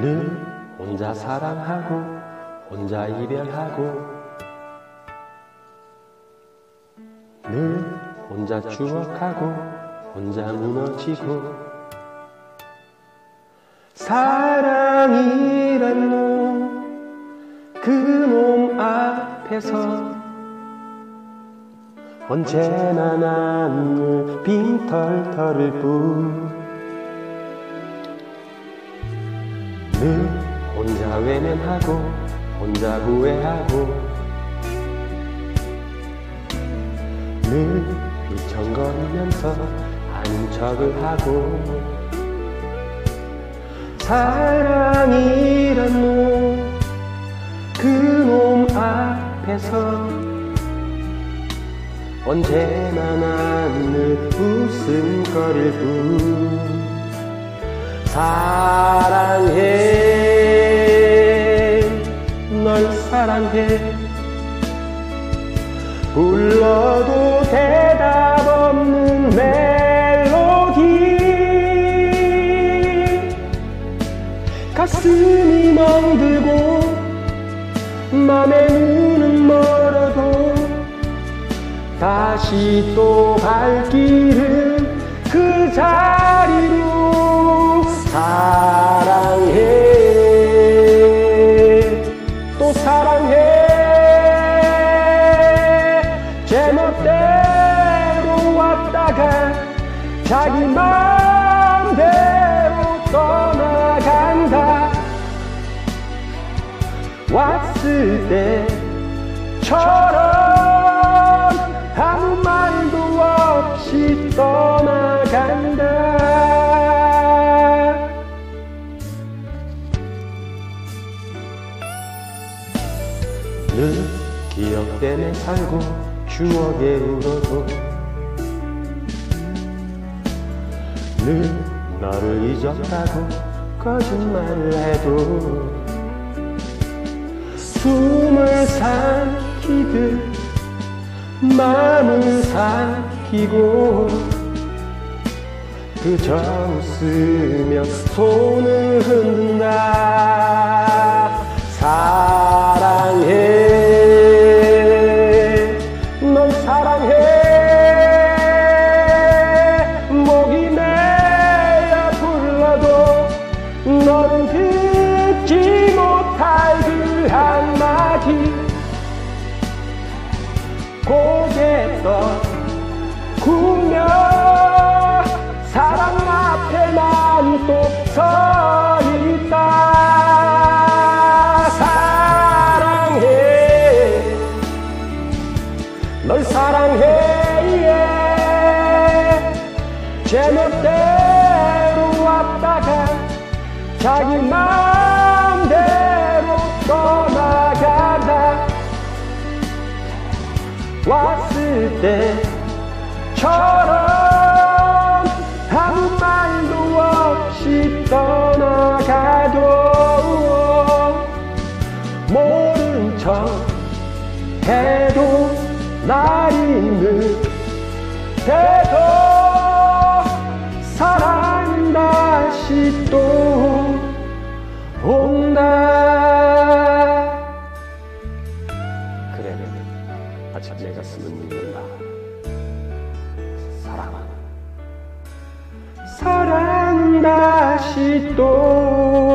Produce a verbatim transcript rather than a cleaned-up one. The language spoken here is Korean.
늘 혼자 사랑하고 혼자 이별하고 늘 혼자 추억하고 혼자 무너지고 사랑이란 놈 그 놈 앞에서 언제나 나는 빈털터를 뿐 늘 혼자 외면하고 혼자 후회하고 늘 휘청거리면서 아닌 척을 하고 사랑이란 놈 그 놈 앞에서 언제나 나는 웃음거릴 뿐 사랑해 널 사랑해 불러도 대답 없는 멜로디 가슴이 멍들고 맘의 눈은 멀어도 다시 또 발길을 그 자리로 사랑해 또 사랑해 제멋대로 왔다가 자기 맘대로 떠나간다 왔을 때처럼 아무 말도 없이 떠나간다 늘 기억 때문에 살고 추억에 울어도 늘 너를 잊었다고 거짓말을 해도 숨을 삼키듯 마음을 삼키고 그저 웃으며 손을 흔든다 사랑해 널 사랑해 목이 메어 불러도 너는 듣지 못할 그 한마디 고개 떠구며 사랑 앞에만 또 서 있다 사랑해 널 사랑해 제멋대로 왔다가 자기 맘대로 떠나가다 왔을 때처럼 아무 말도 없이 떠나가도 모른 척 해도 날 잊는 대도 사랑은 다시 또 온다 그래 아직 내 가슴은 믿는다 사랑은 사랑은 다시 또